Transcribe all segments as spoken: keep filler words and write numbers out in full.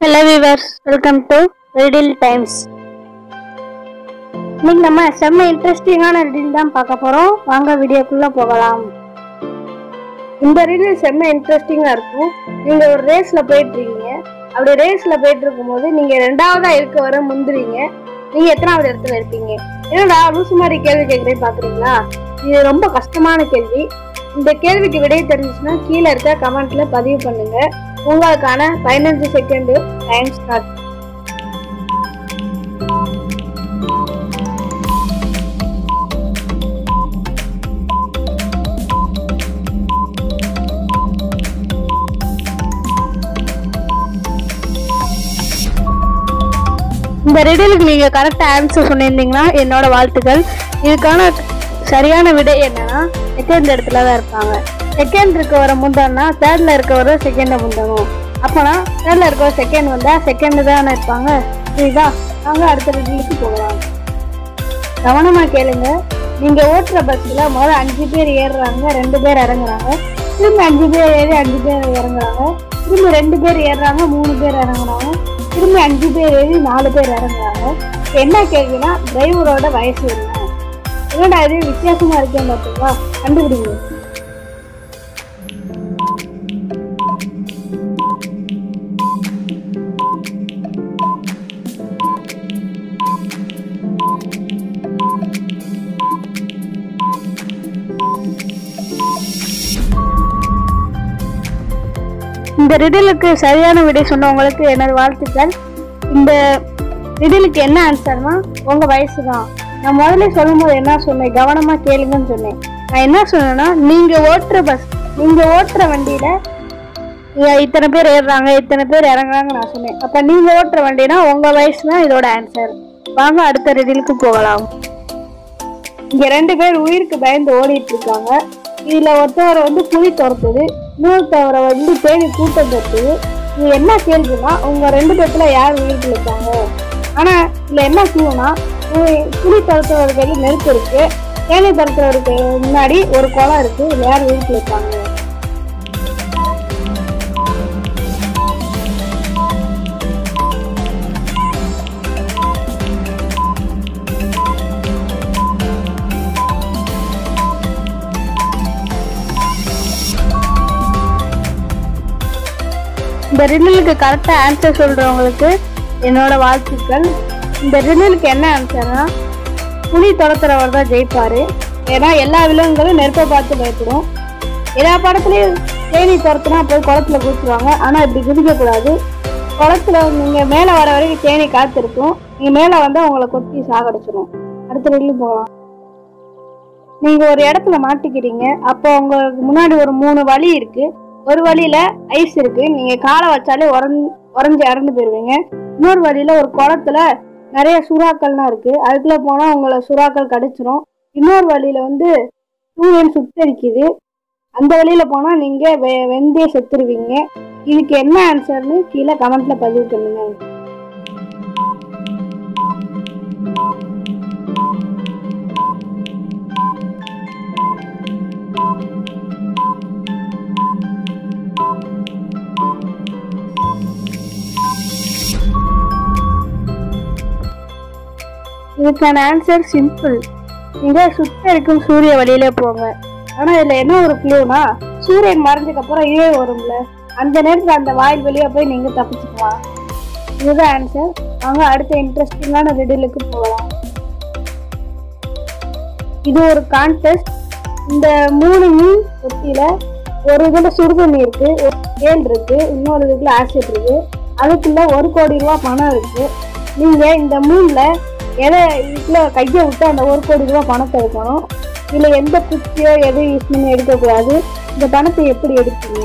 Hello viewers, welcome to Riddle Times. இன்னைக்கு நம்ம செம்ம இன்ட்ரெஸ்டிங்கான ரிடில் தான் பார்க்க போறோம். வாங்க வீடியோக்குள்ள போகலாம். இந்த ரிடில் செம்ம இன்ட்ரெஸ்டிங்கா இருக்கும். நீங்க ஒரு ரேஸ்ல போயிட்டு இருக்கீங்க. அப்படி ரேஸ்ல போயிட்டு இருக்கும்போது நீங்க ரெண்டாவதா இருக்க வர முந்திரீங்க. நீங்க எத்தனாவது இடத்துல இருப்பீங்க? என்னடா லூசு மாதிரி கேள்வி கேட்கறேன் பாக்குறீங்களா? இது ரொம்ப கஷ்டமான கேள்வி. இந்த கேள்விக்கு விடை தெரிஞ்சுச்சுன்னா கீழே இருக்க கமெண்ட்ல பதிவு பண்ணுங்க. உங்களுக்கான பதினஞ்சு செகண்ட் டைம் ஸ்டார்ட். இந்த ரிடிலுக்கு நீங்க கரெக்டா ஆன்சர் சொன்னிருந்தீங்கன்னா என்னோட வாழ்த்துக்கள். இதுக்கான சரியான விடை என்னன்னா செகண்ட் இடத்துல தான் இருப்பாங்க. செகண்ட் இருக்க வர முந்தனா தேர்ட்ல இருக்க வர செகண்ட முந்தணும். அப்பனா தேர்ட்ல இருக்க வர செகண்ட் வந்தா செகண்ட் தானே இருப்பாங்க. புரியுதா? நாங்க அடுத்த ரிடிலுக்கு போகலாம். கவனமா கேளுங்க. நீங்க ஓட்டுற பஸ்ல முதல்ல அஞ்சு பேர் ஏறுறாங்க, ரெண்டு பேர் இறங்குறாங்க. திரும்பி அஞ்சு பேர் ஏறி அஞ்சு பேர் இறங்குறாங்க. திரும்பி ரெண்டு பேர் ஏறுறாங்க, மூணு பேர் இறங்குறாங்க. திரும்பி அஞ்சு பேர் ஏறி நாலு பேர் இறங்குறாங்க. என்ன கேள்வினா டிரைவரோட வயசு என்ன? என்னடா இது வித்தியாசமா இருக்கேன் பார்த்தீங்களா? கண்டுபிடிங்க. இந்த ரிடிலுக்கு சரியான விடை சொன்னவங்களுக்கு எனது வாழ்த்துக்கள். இந்த ரிடிலுக்கு என்ன ஆன்சர்னா உங்க வயசு தான். நான் முதல்ல சொல்லும் போது என்ன சொன்னேன்? கவனமா கேளுங்கன்னு சொன்னேன். நான் என்ன சொன்னேன்னா நீங்க ஓட்டுற பஸ், நீங்க ஓட்டுற வண்டியில இத்தனை பேர் ஏறுறாங்க, இத்தனை பேர் இறங்குறாங்க நான் சொன்னேன். அப்ப நீங்க ஓட்டுற வண்டினா உங்க வயசு தான் இதோட ஆன்சர். வாங்க அடுத்த ரிடிலுக்கு போகலாம். இங்க ரெண்டு பேர் உயிருக்கு பயந்து ஓடிட்டு இருக்காங்க. இதுல ஒருத்தவரை வந்து புலி துரத்துது, இன்னொருத்தவரை வந்து தேடி கூட்டம் துரத்துது. இது என்ன கேள்வினா உங்க ரெண்டு பேர்த்துல யார் உயிருக்கு இருக்காங்க? ஆனா இதுல என்ன சொல்லுன்னா புலி துரத்துறவருக்கு நெருப்பு இருக்கு, தேனி துரத்துறவருக்கு முன்னாடி ஒரு குளம் இருக்கு. இதுல யார் உயிருக்கு இருக்காங்க? இந்த ரிடிலுக்கு கரெக்டா ஆன்சர் சொல்றவங்களுக்கு என்னோட வாழ்த்துக்கள். இந்த ரிடிலுக்கு என்ன ஆன்சர்னா புலி துரத்துறவர் தான் ஜெயிப்பாரு. ஏன்னா எல்லா விலங்குகளும் நெருப்பை பார்த்து பயப்படும். எல்லா படத்துலயும் தேனி துரத்துனா போய் குளத்துல குதிச்சுவாங்க. ஆனா இப்படி குதிக்க கூடாது. குளத்துல நீங்க மேல வர வரைக்கும் தேனி காத்திருக்கும். நீங்க மேல வந்தா உங்களை கொத்தி சாகடிச்சிடும். அடுத்த ரிடிலுக்கு போகலாம். நீங்க ஒரு இடத்துல மாட்டிக்கிறீங்க. அப்போ உங்களுக்கு முன்னாடி ஒரு மூணு வழி இருக்கு. ஒரு வழியில ஐஸ் இருக்கு, நீங்க காலை வச்சாலே உறஞ்சு உறைஞ்சு இறந்து போயிருவீங்க. இன்னொரு வழியில ஒரு குளத்துல நிறைய சுறாக்கள்லாம் இருக்கு, அதுக்குள்ள போனா உங்களை சுறாக்கள் கடிச்சிரும். இன்னொரு வழியில வந்து சூரியன் சுத்தரிக்குது, அந்த வழியில போனா நீங்க வெ வெந்தே செத்துருவீங்க. இதுக்கு என்ன ஆன்சர்னு கீழே கமெண்ட்ல பதிவு பண்ணுங்க. இதுக்கான ஆன்சர் சிம்பிள். நீங்க சுத்த இருக்கும் சூரிய வழியிலே போங்க. ஆனா இதுல என்ன ஒரு க்ளூனா சூரியன் மறைஞ்சதுக்கு அப்புறம் இழை வரும்ல, அந்த நேரத்துல அந்த வாயில் வழியா போய் நீங்க தப்பிச்சுக்கலாம். இதுதான் ஆன்சர். வாங்க அடுத்த இன்ட்ரெஸ்டிங்கான ரிடிலுக்கு போகலாம். இது ஒரு கான்டெஸ்ட். இந்த மூணு மீன் ஒத்தியில ஒரு இதுல சுடுதண்ணி இருக்கு, ஒரு ஏல் இருக்கு, இன்னொரு இதுக்குள்ள ஆசிட் இருக்கு. அதுக்குள்ள ஒரு கோடி ரூபாய் பணம் இருக்கு. நீங்க இந்த மூணுல எதை இதுல கையை விட்டு அந்த ஒரு கோடி ரூபாய் பணத்தை எடுக்கணும். இதுல எந்த குச்சியோ எதுவும் யூஸ் பண்ணி எடுக்கக்கூடாது. இந்த பணத்தை எப்படி எடுப்பீங்க?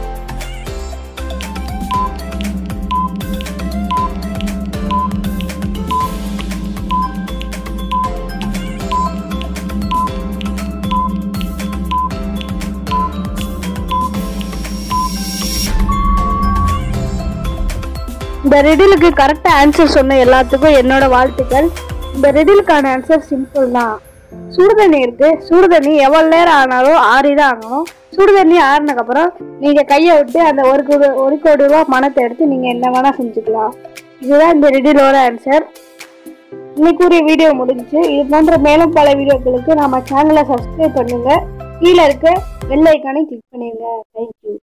இந்த ரிடிலுக்கு கரெக்டா ஆன்சர் சொன்ன எல்லாத்துக்கும் என்னோட வாழ்த்துக்கள். இந்த ரிடிலுக்கான ஆன்சர் சிம்பிள் தான். சுடுதண்ணி இருக்கு. சுடுதண்ணி எவ்வளவு நேரம் ஆனாலும் ஆறிதான் ஆகணும். சுடுதண்ணி ஆறினதுக்கு அப்புறம் நீங்க கையை விட்டு அந்த ஒரு கோடி ஒரு கோடி ரூபாய் பணத்தை எடுத்து நீங்க என்ன வேணா செஞ்சுக்கலாம். இதுதான் இந்த ரிடிலோட ஆன்சர். இன்னைக்குரிய வீடியோ முடிஞ்சு. இது போன்ற மேலும் பல வீடியோக்களுக்கு நம்ம சேனலை சப்ஸ்கிரைப் பண்ணுங்க. கீழே இருக்க பெல் ஐக்கானை கிளிக் பண்ணிடுங்க. தேங்க்யூ.